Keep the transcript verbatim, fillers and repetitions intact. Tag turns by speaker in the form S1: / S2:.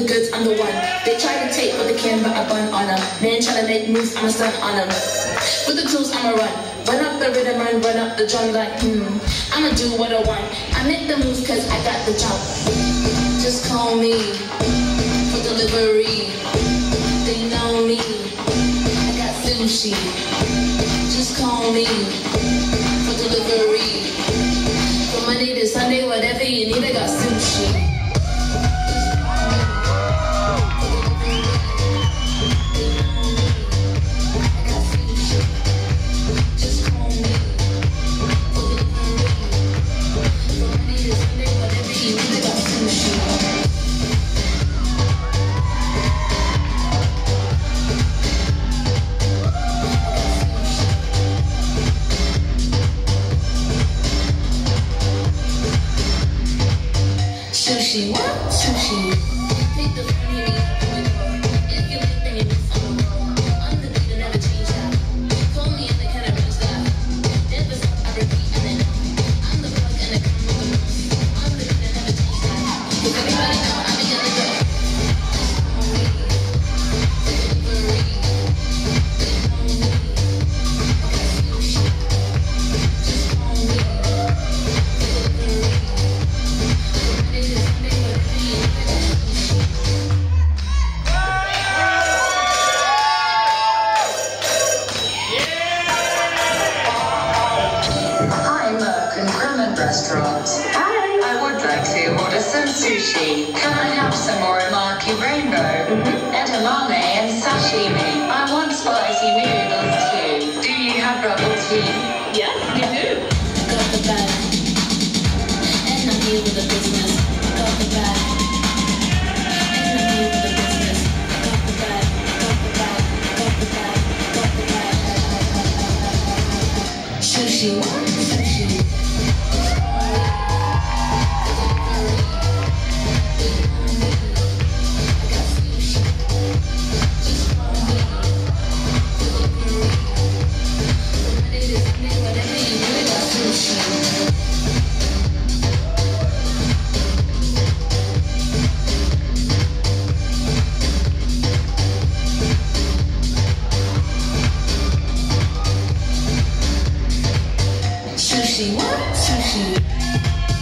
S1: the goods, I'm the one. They try to take what they can, but I bun on them. Men try to make moves, I'm a stunt on them. With the tools, I'ma run. Run up the rhythm and run up the drum like, hmm. I'ma do what I want. I make the moves cause I got the jump. Just call me for delivery. They know me. I got sushi. Just call me for delivery. From Monday to Sunday, whatever you need, I got sushi. Sushi, what? Sushi. Take the funny me if you like then you miss on the road. I'm the beat that never change that. Call me and they kinda reach that. Never stop, I repeat and then I'm the plug and I come with the most. I'm the beat that never change that. Cause everybody know I'm the other girl.
S2: Restaurants. Hi. I would like to order some sushi. Can I have some uramaki rainbow? Mm-hmm. Edamame and sashimi. I want spicy noodles too. Do you have bubble tea?
S1: Yes, we do. I got the bag. And I'm here with the business. I got the bag. And I'm here with the business. I got the bag. Got the bag. Got the bag. Got the bag. Sushi. Sushi. Sushi, what? Sushi.